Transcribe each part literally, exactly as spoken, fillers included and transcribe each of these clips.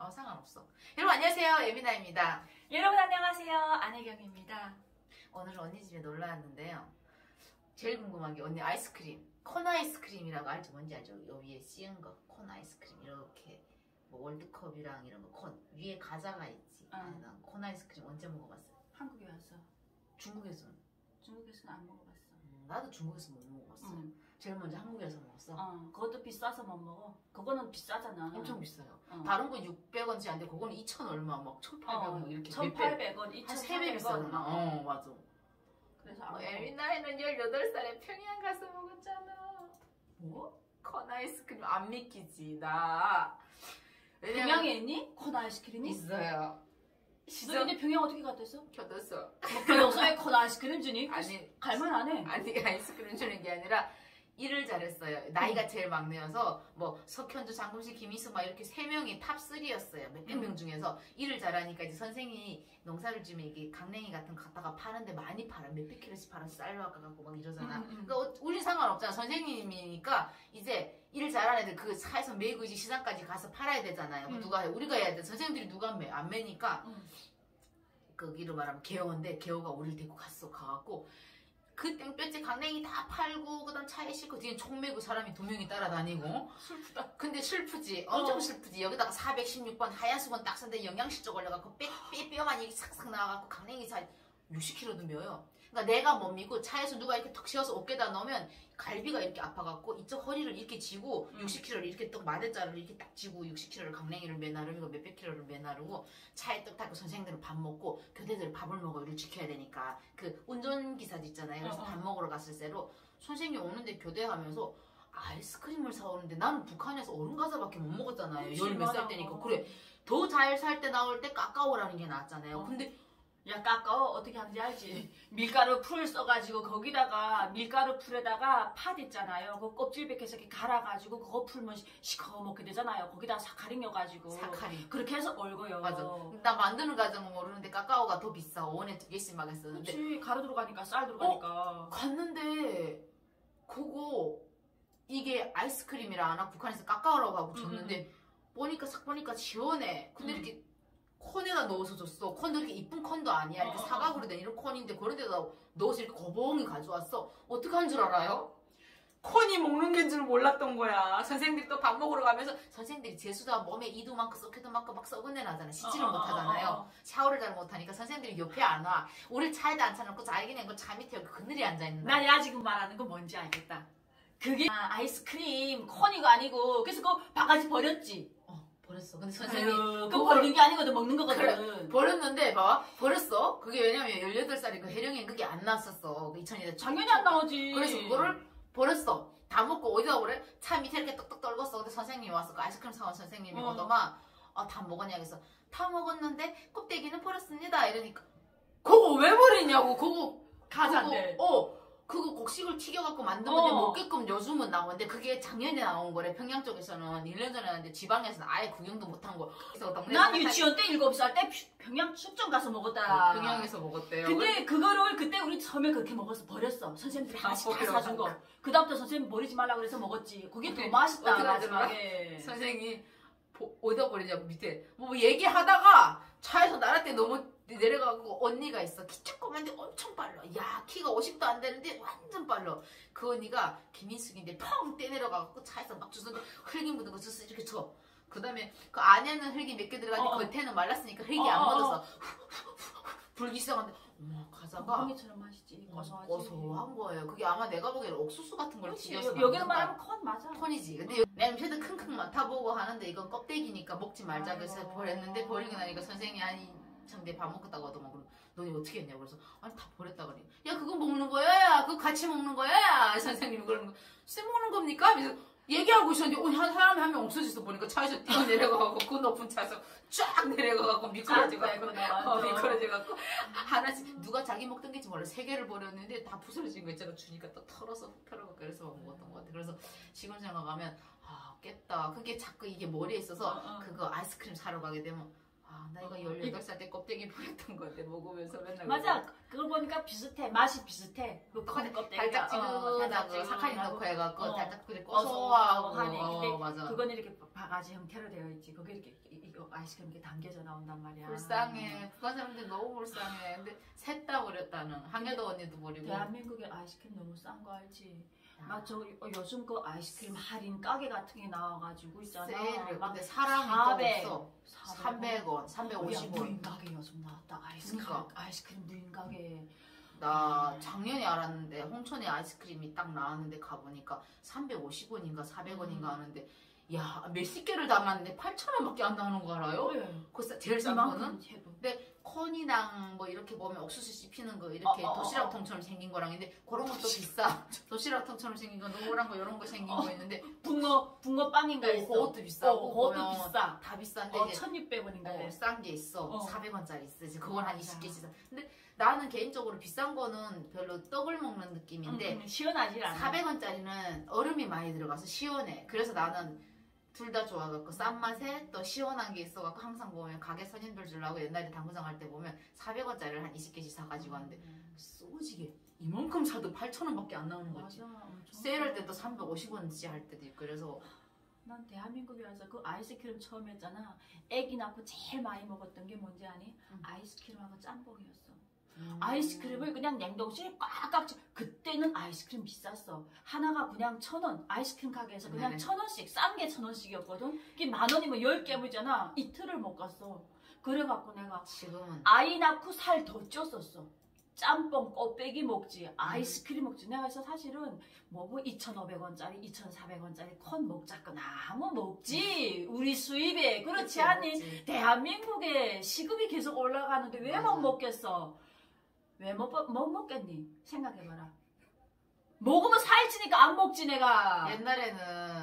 어, 상관없어. 여러분 안녕하세요. 예민아입니다. 여러분 안녕하세요. 안혜경입니다. 오늘은 언니 집에 놀러 왔는데요. 제일 궁금한 게 언니 아이스크림, 콘 아이스크림이라고 알죠? 뭔지 알죠? 요 위에 씌운 거, 콘 아이스크림 이렇게 뭐 월드컵이랑 이런 거 콘 위에 과자가 있지. 응. 난 콘 아이스크림 언제 먹어봤어? 한국에 와서. 중국에서는? 중국에서는 안 먹어봤어. 음, 나도 중국에서 못 먹어봤어. 응. 제일 먼저 한국에서 먹었어. 어, 그것도 비싸서 못 먹어. 그거는 비싸잖아. 엄청 비싸요. 어. 다른 건 육백 원치 안 돼. 그거는 이천 얼마, 막 천팔백 원 어, 이렇게 천팔백 원, 한 세 배 이천팔백 원. 비싸구나. 어, 맞아. 그래서 안 어, 먹어. 예민아이는 열여덟 살에 평양 가서 먹었잖아. 뭐? 콘 아이스크림 안 믿기지, 나. 왜냐면 평양에 있니? 콘 아이스크림이? 있어요. 너 시절 근데 평양 어떻게 갔댔어? 켜뒀어. 뭐 교도소에 콘 아이스크림 주니? 아니, 갈만하네. 아니, 아이스크림 주는 게 아니라 일을 잘했어요. 나이가 제일 막내여서 뭐 석현주, 장금식, 김희수 막 이렇게 세 명이 탑 쓰리였어요. 몇백 명 중에서 일을 잘하니까 이제 선생님이 농사를 지면 이게 강냉이 같은 거 갖다가 파는데 많이 팔아. 몇백 킬로씩 팔아서 쌀로 깎아갖고 막 이러잖아. 음, 음. 그러니까 우린 상관없잖아. 선생님이니까 이제 일 잘하는 애들 그 차에서 메고 이제 시장까지 가서 팔아야 되잖아요. 음. 누가 해? 우리가 해야 돼. 선생님들이 누가 매? 안 매니까 응. 거기로 말하면 개호인데 개호가 우리를 데리고 갔어. 가갖고 그 땡볕에 강냉이 다 팔고 그다음 차에 싣고 뒤에 총 메고 사람이 두 명이 따라다니고. 슬프다. 근데 슬프지. 엄청 어. 슬프지. 여기다가 사백십육 번 하얀 수건 딱 썼는데 영양실조 걸려갖고 뼈, 뼈, 뼈만 이렇게 싹싹 나와갖고 강냉이 살 육십 킬로그램도 메요. 그러니까 내가 못 미고 차에서 누가 이렇게 턱 씌워서 어깨다 넣으면 갈비가 이렇게 아파갖고 이쪽 허리를 이렇게 쥐고 음. 육십 킬로그램를 이렇게 떡 마대자루를 이렇게 딱 쥐고 육십 킬로그램를 강냉이를 매나르고 몇백 킬로그램를 매나르고 차에 떡 타고 선생님들은 밥 먹고 교대들은 밥을 먹어 이를 지켜야 되니까 그 운전기사도 있잖아요. 그래서 어, 어. 밥 먹으러 갔을 때로 선생님 오는데 교대하면서 아이스크림을 사오는데 나는 북한에서 얼음 과자밖에 못 먹었잖아요. 열 몇 살 때니까. 그래 더 잘 살 때 나올 때 까까오라는 게 나왔잖아요. 어. 근데 야, 깎아. 어떻게 하는지 알지? 밀가루 풀 써가지고 거기다가 밀가루 풀에다가 팥 있잖아요. 그 껍질 벗겨서 이렇게 갈아가지고 그거 풀면 시- 시커멓게 되잖아요. 거기다가 사카린 넣어가지고. 사카린. 그렇게 해서 얼고요. 맞아. 나 만드는 과정은 모르는데 까까오가 더 비싸. 원에 두 개씩 막 했었는데. 그치. 가루 들어가니까 쌀 들어가니까. 갔는데 그거 이게 아이스크림이라 하나 북한에서 까까오라고 하고 줬는데 보니까 싹 보니까 시원해. 근데 음. 이렇게 콘에다 넣어서 줬어. 콘도 이렇게 이쁜 콘도 아니야. 이렇게 어, 어, 사각으로 된 이런 콘인데 그런 데다 넣어서 이렇게 거봉이 가져왔어. 어떻게 한 줄 알아요? 콘이 먹는 게인 줄 몰랐던 거야. 선생님들이 또 밥 먹으러 가면서 선생님들이 재수다 몸에 이도 많고 썩해도 많고 막 썩은 내 나잖아. 씻지를 어, 어, 못하잖아요. 어, 어. 샤워를 잘 못하니까 선생님들이 옆에 안 와. 우리 차에다 앉혀놓고 자기는 그 차 밑에 그늘이 앉아있는 거야. 나야 지금 말하는 거 뭔지 알겠다. 그게 아, 아이스크림 콘이가 아니고 그래서 그 바가지 버렸지. 어, 버렸어. 근데 선생님이 아유, 그거 버리는 게 아니거든. 먹는 거거든. 그래, 버렸는데 봐봐 버렸어. 그게 왜냐면 열여덟 살이 그 해령엔 그게 안 나왔었어. 그 이천 년대 당연히 안 나오지. 그래서 그거를 버렸어. 다 먹고 어디다 그래? 차 밑에 이렇게 떡떡 떨궜어. 근데 선생님이 왔어. 그 아이스크림 사온 선생님이 어. 오더만 아, 다 먹었냐 그래서 다 먹었는데 껍데기는 버렸습니다. 이러니까 그거 왜 버리냐고. 그거 가자인데. 그거, 어 그거 곡식을 튀겨갖고 만든 건데 어. 먹게끔 요즘은 나오는데 그게 작년에 나온 거래. 평양 쪽에서는 일 년 전에 나왔는데 지방에서는 아예 구경도 못한 거. 그래서 동네 난 사람들이 유치원 때 일곱 살 때 평양 출장 가서 먹었다. 어, 평양에서 먹었대요. 근데 그거를 그때 우리 처음에 그렇게 먹어서 버렸어. 선생님들이 아, 하나씩 다 버려. 사준 거. 그 다음부터 선생님 버리지 말라 그래서 먹었지. 그게 더 어떻게- 맛있다. 어떻게 하더라? 마지막에. 선생님이 보- 어디다 버리냐고 밑에 뭐 얘기하다가 차에서 나랄 때 너무 내려가고 언니가 있어. 키 조그만데 엄청 빨라. 야 키가 오십도 안 되는데 완전 빨라. 그 언니가 김인숙인데 펑 떼내려가고 차에서 막 주는데 흙이 묻은 거 주스 이렇게 줘. 그 다음에 그 안에는 흙이 몇 개 들어가는데 어. 겉에는 말랐으니까 흙이 어, 안 어, 묻어서 불기 시작하는데 어머 과자가 콩이처럼 맛있지. 고소하지. 고소한 거예요. 그게 아마 내가 보기에는 옥수수 같은 걸 그렇지. 튀겨서 여기는 만든 말하면 콘 맞아. 콘이지. 근데 여- 냄새도 킁킁 맡아보고 하는데 이건 껍데기니까 먹지 말자 그래서 아이고. 버렸는데 버리고 나니까 선생님이 아니 참 내 밥 먹었다고 하더만 그럼 너희 어떻게 했냐고 그래서 아니 다 버렸다 그래. 야 그거 먹는 거야? 야 그거 같이 먹는 거야? 선생님이 그러는 거. 쌤 먹는 겁니까? 그래서 얘기하고 있었는데 어, 한 사람이 한 명 없어져서 보니까 차에서 뛰어내려가고 그 높은 차에서 쫙 내려가고 미끄러져가고 어, 미끄러져가고 하나씩 누가 자기 먹던 게지 몰라 세 개를 버렸는데 다 부서진 거 있잖아. 주니까 또 털어서 털어갖고 그래서 먹었던 것 같아. 그래서 지금 생각하면 아 깼다. 그게 자꾸 이게 머리에 있어서 어, 어. 그거 아이스크림 사러 가게 되면 아 아, 나 이거 열여덟 살 때 껍데기 보였던 건데 먹으면서 맨날 맞아. 그걸 보니까 비슷해. 맛이 비슷해. 그 컵 껍데기가 달짝지근하고 사카린 넣고 해갖고 어. 달짝 그래 고소하고 고소하고 하네. 근데 어, 맞아. 그건 이렇게 바가지 형태로 되어 있지. 거기 이렇게 이거 아이스크림 이렇게 당겨져 나온단 말이야. 불쌍해. 북한 사람들 너무 불쌍해. 근데 셋 다 버렸다는. 한여도 언니도 버리고. 대한민국에 아이스크림 너무 싼 거 알지? 야. 막 저 요즘 그 아이스크림 할인 가게 같은 게 나와가지고 있잖아. 세일을. 막 근데 사람이 사백, 또 없어. 삼백 원, 삼백오십 원. 무인 가게 요즘 나왔다. 아이스크림 그러니까. 아이스크림 무인 가게. 나 작년에 알았는데 홍천에 아이스크림이 딱 나왔는데 가보니까 삼백오십 원인가 사백 원인가 음. 하는데 야 몇십 개를 담았는데 팔천 원밖에 안 나오는 거 알아요? 그래. 그 싸- 제일 싼 이만큼 거는? 해도. 근데 컨이랑 뭐 이렇게 보면 옥수수 씹히는 거 이렇게 어, 어, 어, 도시락통처럼 생긴 거랑 있는데 그런 것도 비싸. 도시락통처럼 생긴 거 노란 거 이런 거 생긴 어. 거 있는데 붕어 붕어 빵인가 어, 있어. 그것도 비싸고 어, 그것도 보면 비싸. 다 비싼데 어, 이제 천육백 원인가 어, 돼. 싼 게 있어. 어. 사백 원짜리 있어. 그건 한 맞아. 이십 개씩 사. 근데 나는 개인적으로 비싼 거는 별로 떡을 먹는 느낌인데 음, 음, 시원하지 않아. 사백 원짜리는 얼음이 많이 들어가서 시원해. 그래서 나는 둘 다 좋아갖고 싼 맛에 또 시원한 게 있어갖고 항상 보면 가게 손님들 주려고 옛날에 당구장 할 때 보면 사백 원짜리를 한 이십 개씩 사가지고 왔는데 쏘지게 이만큼 사도 팔천 원밖에 안 나오는 거지. 맞아. 엄청 세일할 때도 삼백오십 원치 할 때도 있고 그래서 난 대한민국에 와서 그 아이스크림 처음 했잖아. 애기 낳고 제일 많이 먹었던 게 뭔지 아니? 음. 아이스크림하고 짬뽕이었어. 음. 아이스크림을 그냥 냉동실에 꽉꽉 채. 그때는 아이스크림 비쌌어. 하나가 그냥 천 원. 아이스크림 가게에서 그냥 네네. 천 원씩 싼 게 천 원씩이었거든. 이게 만 원이면 열 개이잖아. 이틀을 못 갔어. 그래갖고 내가 지금은 아이 낳고 살 더 쪘었어. 짬뽕, 껍데기 먹지, 아이스크림 먹지. 내가 그래서 사실은 뭐 이천오백 원짜리, 이천사백 원짜리 컨 먹자고 나무 먹지. 우리 수입에. 그렇지 그치, 않니? 먹지. 대한민국에 시급이 계속 올라가는데 왜 못 맞아. 먹겠어? 왜 못 못 먹겠니? 생각해봐라. 먹으면 살찌니까 안 먹지 내가. 옛날에는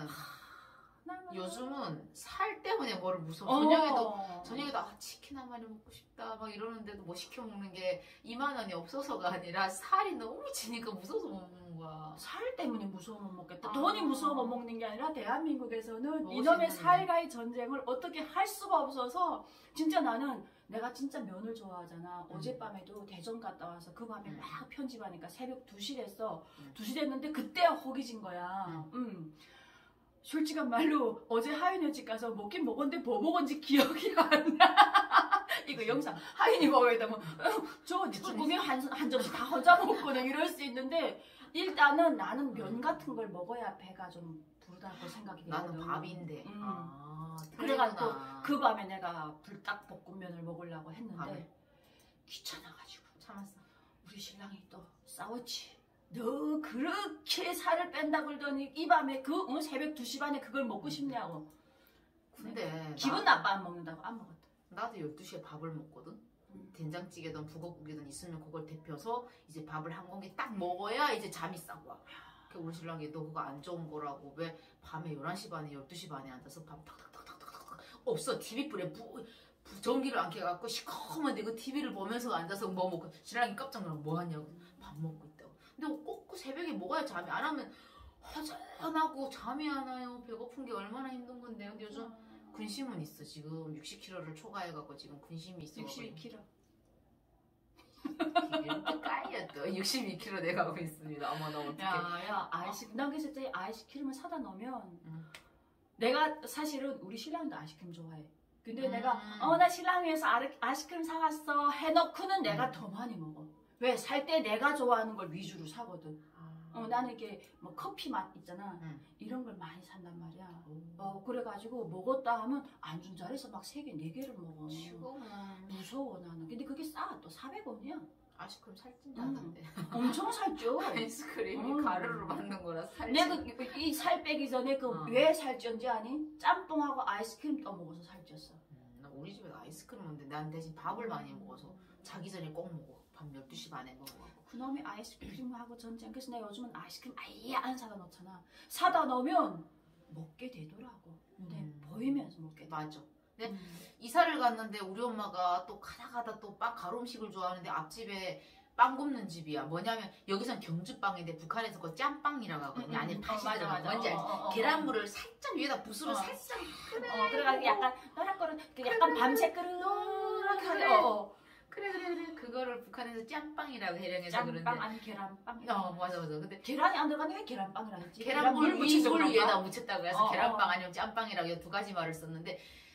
나는- 요즘은 살 때문에 뭐를 무서워. 어. 저녁에도 저녁에도 아, 치킨 한 마리 먹고 싶다 막 이러는데도 뭐 시켜 먹는 게 이만 원이 없어서가 아니라 살이 너무 찌니까 무서워서 못 먹는 거야. 살 때문에 무서워 못 먹겠다. 아. 돈이 무서워 못 먹는 게 아니라 대한민국에서는 먹을 이놈의 수 있는 살과의 전쟁을 어떻게 할 수가 없어서 진짜 나는 내가 진짜 면을 좋아하잖아. 음. 어젯밤에도 대전 갔다 와서 그 밤에 음. 막 편집하니까 새벽 두 시 됐어. 음. 두 시 됐는데 그때야 허기진 거야. 음. 솔직한 말로 어제 하윤이 집 가서 먹긴 먹었는데 뭐 먹었는지 기억이 안 나. 이거 영상 하윤이 먹어야 되면 저 쭈꾸미 한, 한 접시 다 혼자 먹거든 이럴 수 있는데 일단은 나는 면 같은 걸 먹어야 배가 좀 부르다고 생각이 나는 되거든. 밥인데. 음. 아, 그래가지고 틀리구나. 그 밤에 내가 불닭볶음면을 먹으려고 했는데 밤에? 귀찮아가지고 참았어. 우리 신랑이 또 싸웠지. 너 그렇게 살을 뺀다 그러더니 이 밤에 그 어, 새벽 두 시 반에 그걸 먹고 싶냐고. 근데 기분 나, 나빠 안 먹는다고 안 먹었다. 나도 열두 시에 밥을 먹거든. 음. 된장찌개든 북엇국이든 있으면 그걸 데펴서 이제 밥을 한 공기 딱 먹어야 이제 잠이 싹 와. 그 우리 신랑이 너 그거 안 좋은 거라고 왜 밤에 열한 시 반에 열두 시 반에 앉아서 밥 탁탁탁탁탁탁 없어. 티비 불에 부, 부- 전기를 안 켜갖고 시커먼데 그 티비를 보면서 앉아서 뭐 먹고 신랑이 깜짝 놀라 뭐 하냐고 밥 먹고 있다고. 근데 꼭 그 새벽에 먹어야 잠이 안 하면 허전하고 잠이 안 와요. 배고픈 게 얼마나 힘든 건데요. 근데 요즘 근심은 있어. 지금 육십 킬로그램를 초과해갖고 지금 근심이 있어. 육십이 킬로그램. 이렇게 까이야 또 육십이 킬로그램 내가고 있습니다. 어머 나 어떡해. 야야 아이스크림 난 그래서 때 아이스크림을 사다 놓으면 음. 내가 사실은 우리 신랑도 아이스크림 좋아해. 근데 음. 내가 어 나 신랑 위해서 아르- 아이스크림 사왔어 해놓고는 내가 음. 더 많이 먹어. 왜? 살 때 내가 좋아하는 걸 위주로 사거든. 아. 어, 나는 이게 뭐 커피 맛 있잖아. 음. 이런 걸 많이 산단 말이야. 오. 어 그래가지고 먹었다 하면 안준 자리에서 막 세 개, 네 개를 먹어. 지금은 무서워 나는. 근데 그게 싸. 또 사백 원이야. 아이스크림 살찐다던데. 엄청 살쪄. 아이스크림이 음. 가루로 만든 거라 살찐. 내가 이 살 빼기 전에 그 어. 왜 살쪘는지 아니? 짬뽕하고 아이스크림 떠먹어서 살쪘어. 음, 나 우리 집에 아이스크림 먹는데 난 대신 밥을 많이 먹어서 자기 전에 꼭 먹어. 밤 열두 시 반에 먹어. 그놈의 아이스크림하고 전쟁. 그래서 내가 요즘은 아이스크림 아예 안 사다 놓잖아. 사다 놓으면 먹게 되더라고. 근데 음. 보이면서 먹게 돼. 맞아. 근데 음. 이사를 갔는데 우리 엄마가 또 가다 가다 또 빵 가루 음식을 좋아하는데 앞집에 빵 굽는 집이야. 뭐냐면 여기선 경주빵인데 북한에서 그 짬빵이라고 하거든요. 안에 음, 팥이 어, 맞아, 들어가. 맞아. 뭔지 알지? 어, 어, 어, 계란물을 살짝 위에다 붓으로 어. 살짝 그래. 어, 그래가지고 약간 노랗거든. 그 약간 밤새 끓으라게 그래. 하네. 어, 그래 그래 그래. 그거를 북한에서 짬빵이라고 해령해서 그러는데. 짬빵 아니 계란빵. 어 맞아 맞아. 근데 계란이 안 들어가는 왜 계란빵을 하지? 계란물 묻혀서 위물 그런가? 위에다 묻혔다고 해서 어, 계란빵 어. 아니면 짬빵이라고 두 가지 말을 썼는데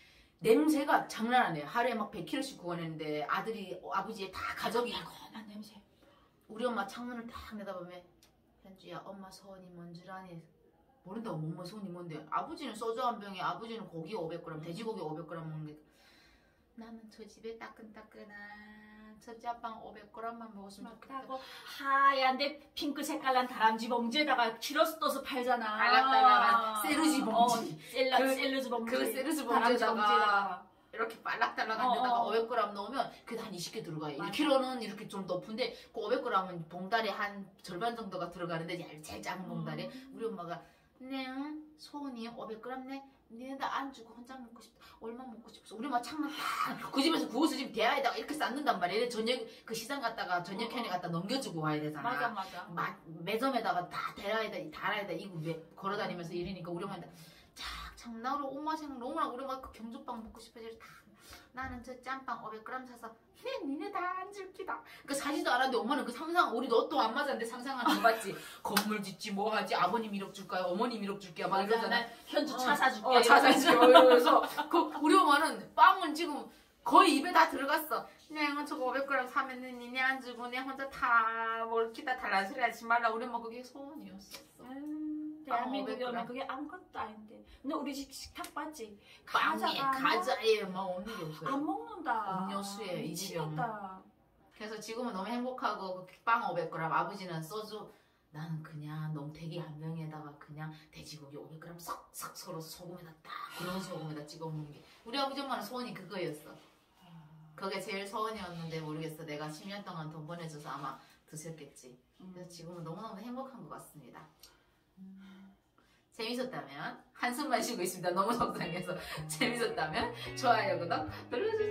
냄새가 장난 아니에요. 하루에 막 백 킬로그램씩 구워내는데 아들이 아버지의 다 가족이 달콤한 냄새. 우리 엄마 창문을 딱 내다보면 현주야 엄마 소원이 뭔 줄 아니? 모른다고 엄마 소원이 뭔데? 아버지는 소주 한 병에 아버지는 고기 오백 그램 돼지고기 오백 그램 먹는데 나는 저 집에 따끈따끈한 저 짬빵 오백 그램만 먹었으면 좋겠다. 맞다고 하얀데 핑크 색깔 난 다람쥐 봉지에다가 키로수 떠서 팔잖아. 빨락빨락한 셀루지 봉지. 어, 셀라, 그- 셀루지 봉지. 그 셀루지 다람쥐 봉지에다가 봉지에다가. 이렇게 빨락달락한 어, 데다가 어. 오백 그램 넣으면 그게 한 이십 개 들어가요. 맞아. 일 킬로그램는 이렇게 좀 높은데 그 오백 그램은 봉다리 한 절반 정도가 들어가는데 얇- 제일 작은 봉다리. 음. 우리 엄마가 네 소원이 오백 그램 네 니네들 안 주고 혼자 먹고 싶다. 얼마 먹고 싶어. 우리 엄마 창문 탁그 집에서 구워서 지금 대야에다가 이렇게 쌓는단 말이에요. 저녁 그 시장 갔다가 저녁 현에 갖다 넘겨주고 와야 되잖아. 맞아 맞아. 마, 매점에다가 다 대라에다 다라에다 이고 매- 걸어다니면서 이러니까 우리 엄마한테 착착 나로 엄마 생각 너무나 우리 엄마 그 경주빵 먹고 싶어지 다 나는 저 짬빵 오백 그램 사서 네 니네 다 안 줄기다. 그 사지도 않았는데 엄마는 그 상상 우리 너또 안 맞았는데 상상하는 거 봤지. 건물 짓지 뭐 하지 아버님 일억 줄까요 어머님 일억 줄게요 막 맞아. 이러잖아. 난 현주 차 사줄게. 어, 차 사줄게 이러면서 그 우리 엄마는 빵은 지금 거의 입에 다 들어갔어. 그냥 저거 오백 그램 사면은 니네 안 주고 내 혼자 다 먹기다 달란 소리 하지 말라. 우리 엄마 그게 소원이었어. 음, 빵 대한민국에 오백 그램. 오면 그게 아무것도 아닌데. 근데 우리 집 식탁 봤지? 빵에 가자가 가자에 막 없는 게 없어요. 안 먹는다. 음료수에 이 집에 없는. 미치겠다. 그래서 지금은 너무 행복하고 빵 오백 그램 아버지는 소주 나는 그냥 농태기 한 병에다가 그냥 돼지고기 오백 그램 싹싹 썰어서 소금에다 딱 그런 소금에다 찍어 먹는 게 우리 아버지 엄마는 소원이 그거였어. 그게 제일 소원이었는데 모르겠어. 내가 십 년 동안 돈 보내줘서 아마 드셨겠지. 그래서 지금은 너무너무 행복한 것 같습니다. 재밌었다면 한숨만 쉬고 있습니다. 너무 속상해서 재밌었다면 좋아요 구독 눌러주세요.